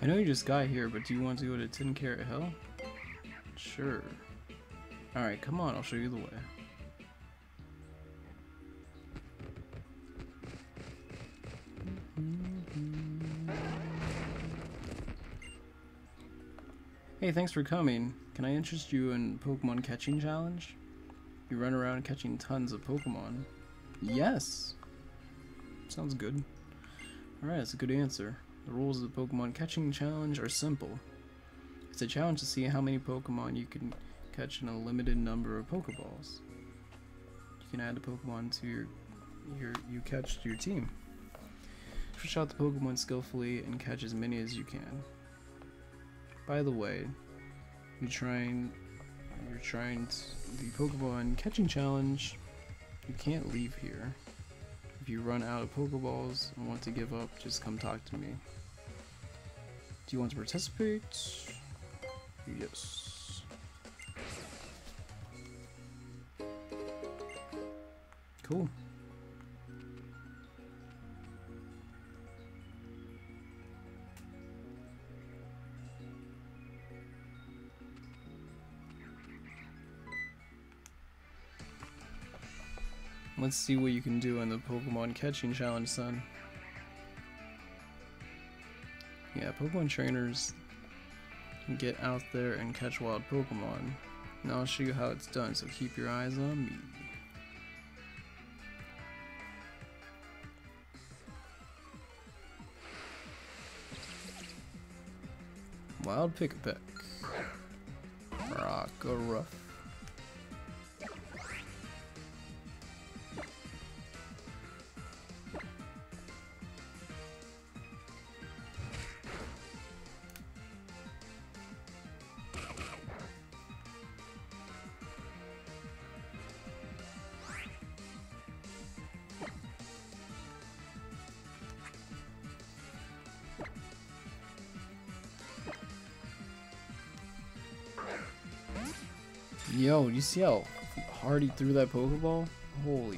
I know you just got here, but do you want to go to 10 Carat Hill? Sure. Alright, come on, I'll show you the way. Hey, thanks for coming. Can I interest you in Pokemon Catching Challenge? You run around catching tons of Pokemon. Yes! Sounds good. Alright, that's a good answer. The rules of the Pokemon Catching Challenge are simple. It's a challenge to see how many Pokemon you can catch in a limited number of Pokeballs. You can add a Pokemon to you catch to your team. Fish out the Pokemon skillfully and catch as many as you can. By the way, you're trying the Pokemon Catching Challenge. You can't leave here. If you run out of Pokeballs and want to give up, just come talk to me. Do you want to participate? Yes. Cool. Let's see what you can do in the Pokemon Catching Challenge, son. Yeah, Pokemon trainers can get out there and catch wild Pokemon. Now I'll show you how it's done, so keep your eyes on me. Wild Pick-a-Peck. Rock-a-Ruff. Yo, you see how hard he threw that Pokeball? Holy.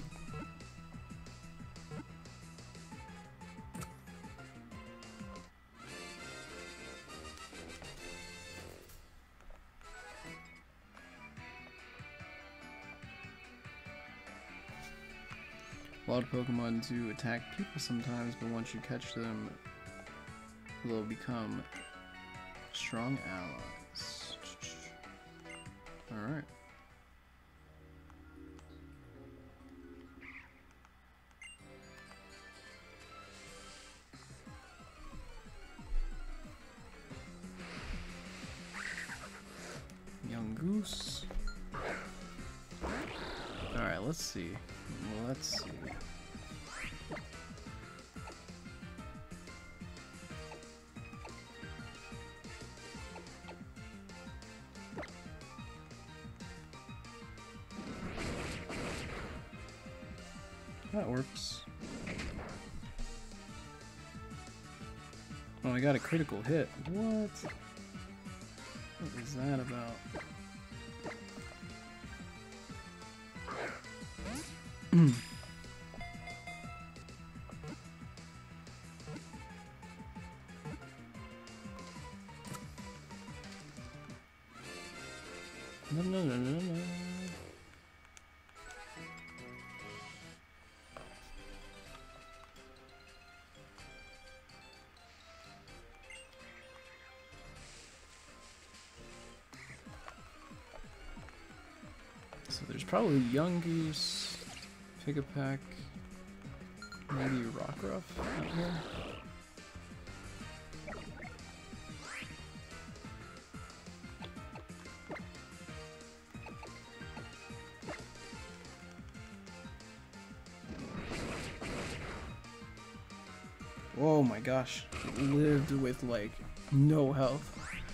Wild Pokemon do attack people sometimes, but once you catch them, they'll become strong allies. Alright. Young Goose. Alright, let's see. Let's see. That works. Oh, I got a critical hit. What? What is that about? No, no, no, no, no. So there's probably Young Goose, Pick-a-Peck, maybe Rockruff out here. Oh my gosh, it lived with like no health.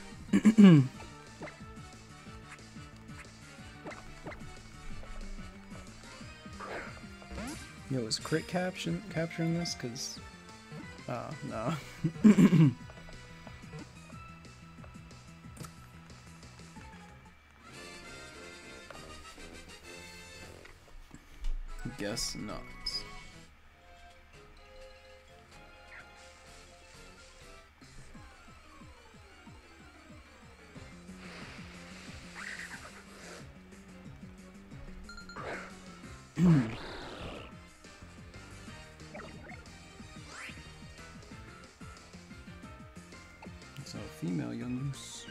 Yo, is Crit capturing this? Cause, no. Guess not. So, female Yungoos.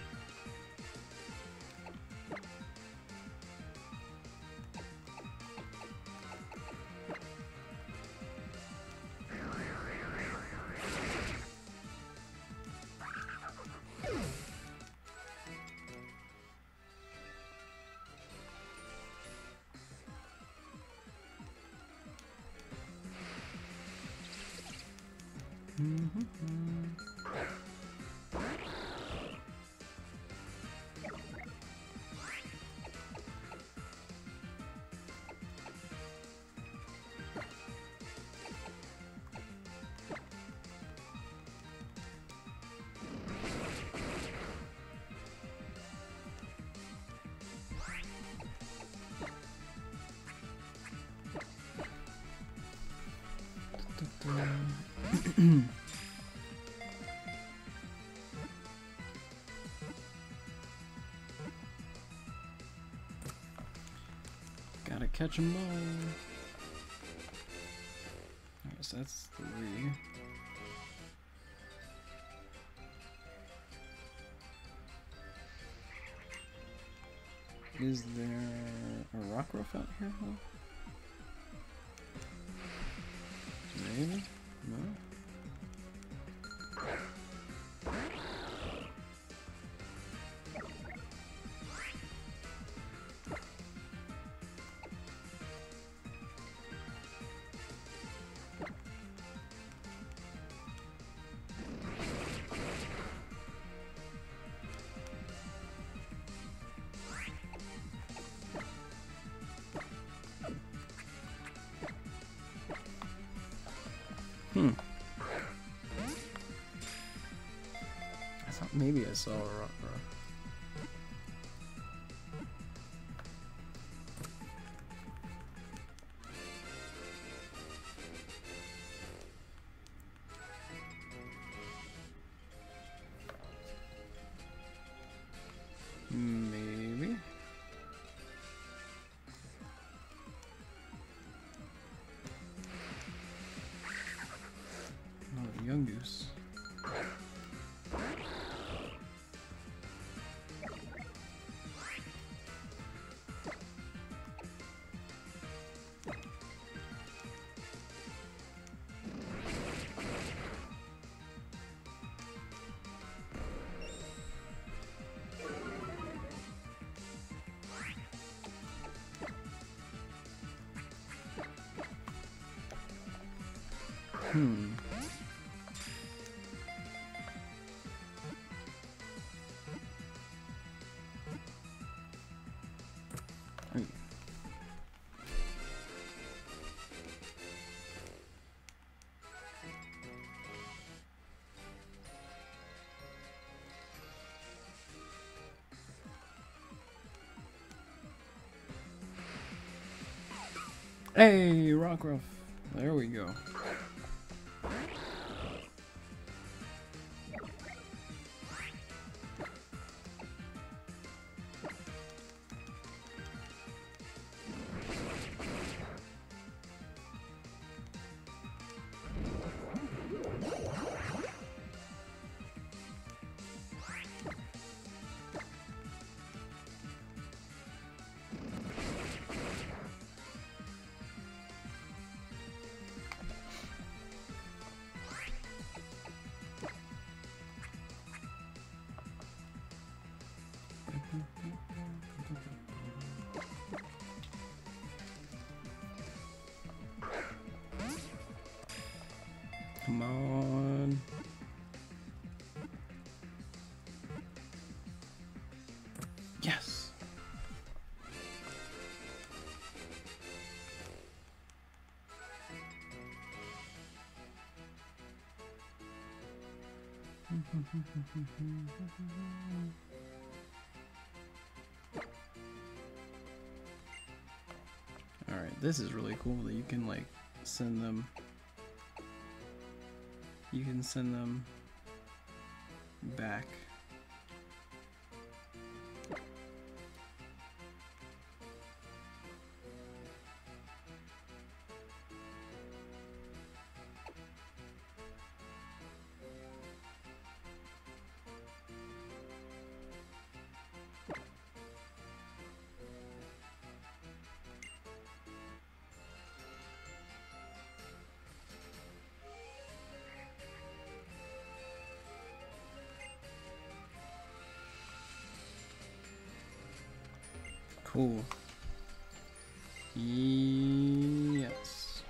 Gotta catch 'em all. Alright, so that's 3. Is there a Rockruff out here? Huh? Maybe? No? I thought maybe I saw a Rockruff. Maybe. Another Yungoos. Hey, Rockruff. There we go. Come on. Yes. Alright, this is really cool that you can like send them. You can send them back. Cool. Yes.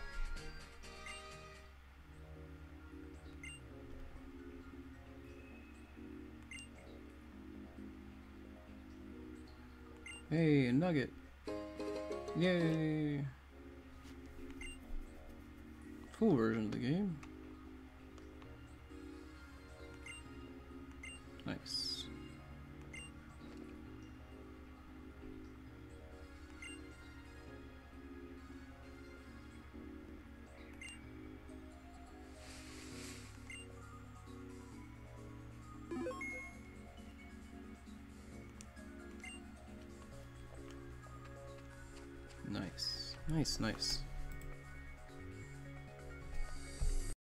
Hey, a nugget. Yay. Full version of the game. Nice. Nice. Nice, nice.